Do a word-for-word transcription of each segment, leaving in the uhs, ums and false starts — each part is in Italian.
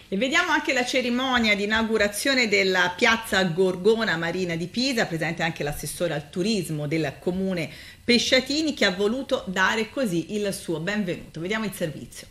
E vediamo anche la cerimonia di inaugurazione della piazza Gorgona Marina di Pisa, presente anche l'assessore al turismo del comune Pesciatini, che ha voluto dare così il suo benvenuto. Vediamo il servizio.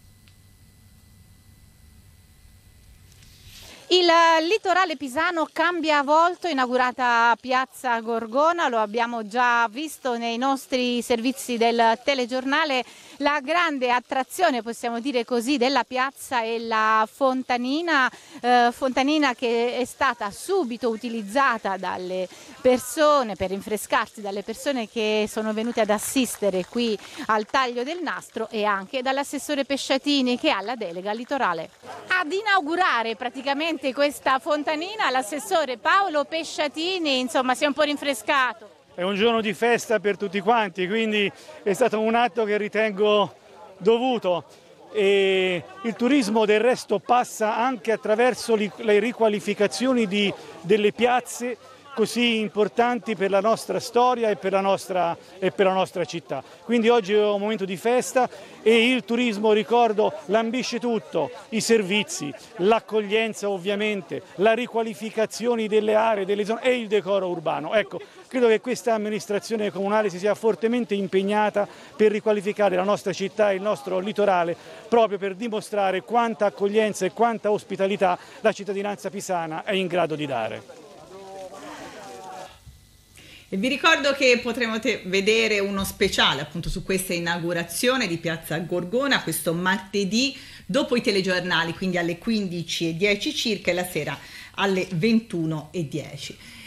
Il litorale pisano cambia volto, inaugurata piazza Gorgona, lo abbiamo già visto nei nostri servizi del telegiornale. La grande attrazione, possiamo dire così, della piazza è la fontanina, eh, fontanina che è stata subito utilizzata dalle persone per rinfrescarsi, dalle persone che sono venute ad assistere qui al taglio del nastro, e anche dall'assessore Pesciatini, che ha la delega al litorale. Ad inaugurare praticamente questa fontanina l'assessore Paolo Pesciatini, insomma, si è un po' rinfrescato. È un giorno di festa per tutti quanti, quindi è stato un atto che ritengo dovuto. E il turismo del resto passa anche attraverso le riqualificazioni di, delle piazze così importanti per la nostra storia e per la nostra, e per la nostra città. Quindi oggi è un momento di festa e il turismo, ricordo, lambisce tutto: i servizi, l'accoglienza ovviamente, la riqualificazione delle aree, delle zone e il decoro urbano. Ecco, credo che questa amministrazione comunale si sia fortemente impegnata per riqualificare la nostra città e il nostro litorale, proprio per dimostrare quanta accoglienza e quanta ospitalità la cittadinanza pisana è in grado di dare. E vi ricordo che potremo vedere uno speciale appunto su questa inaugurazione di piazza Gorgona questo martedì dopo i telegiornali, quindi alle quindici e dieci circa, e la sera alle ventuno e dieci.